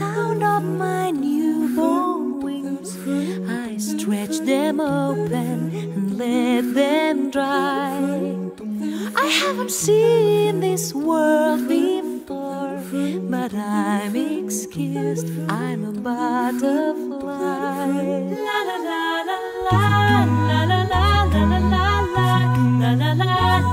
sound of my newborn wings. I stretch them open and let them dry. I haven't seen this world before, but I'm excused, I'm a butterfly. La la la la la la la la la la la la la la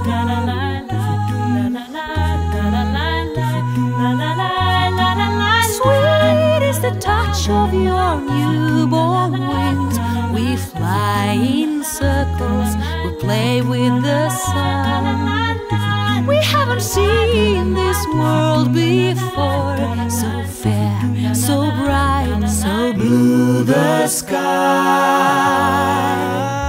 la. Sweet is the touch of your newborn wings. We fly in circles, we play with the sun. We haven't seen this world before, so fair, so bright, so blue the sky.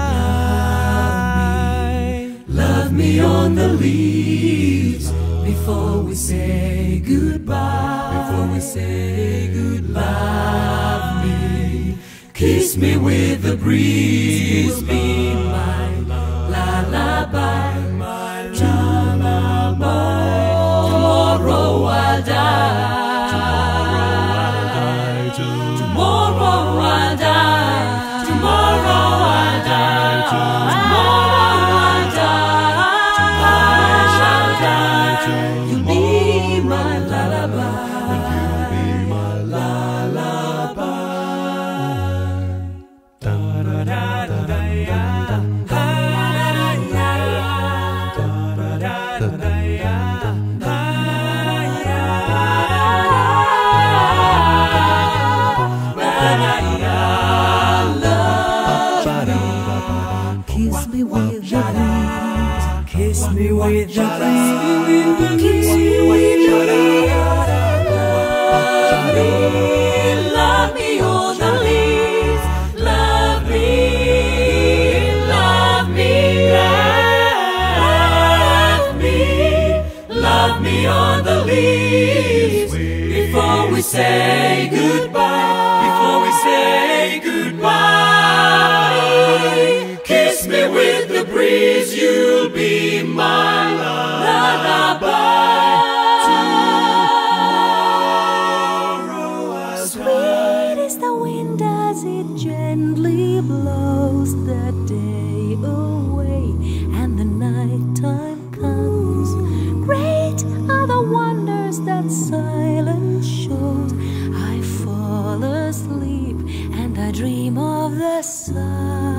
Love me on the leaves before we say goodbye. Before we say goodbye, love me. Kiss me with the breeze, be my lullaby. Tomorrow I'll die. Tomorrow I'll die. Tomorrow I'll die. Tomorrow I'll die. You'll be my lullaby. You'll be my lullaby. Kiss me with the breeze. Kiss me with the breeze. Kiss me with the breeze. Love me on the leaves. Love me, love me, love me, love me on the leaves. Before we say goodbye. Before we say goodbye. Kiss me with the breeze, you'll be my lullaby. Tomorrow I'll sweet is the wind as it gently blows the day away and the night time comes. Great are the wonders that silence shows. I fall asleep and I dream of the sun.